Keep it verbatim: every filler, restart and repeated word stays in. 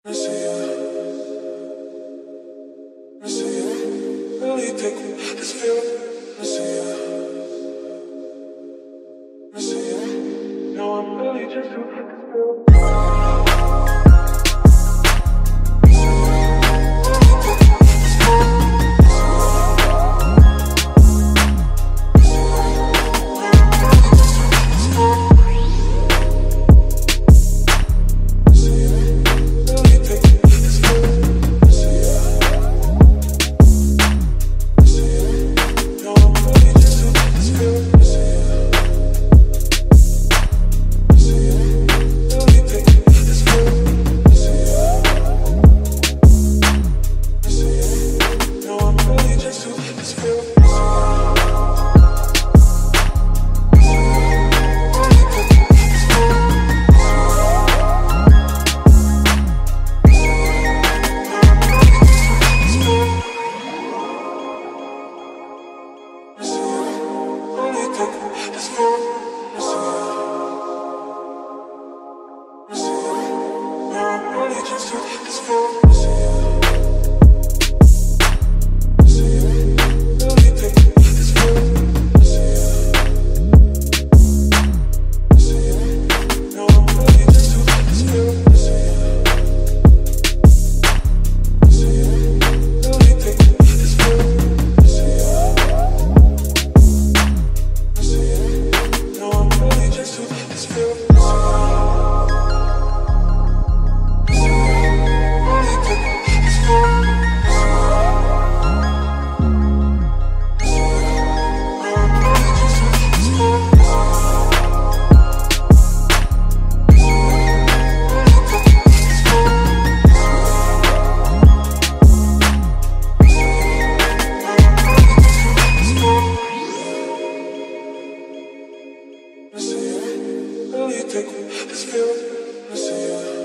I see you, I see you, really take this feeling. I see you, I see you, no, I'm really just too this feeling. This feeling, I see you, I see you, no, I'm really just too this feeling. I see you, I see you, really take this feeling. I see you, I see you, no, I'm really just too this feeling. I see you, I see you, really take this feeling. I see you, I see you, no, I'm really just too this feeling. I see you. I see you, really take this feeling. I see you.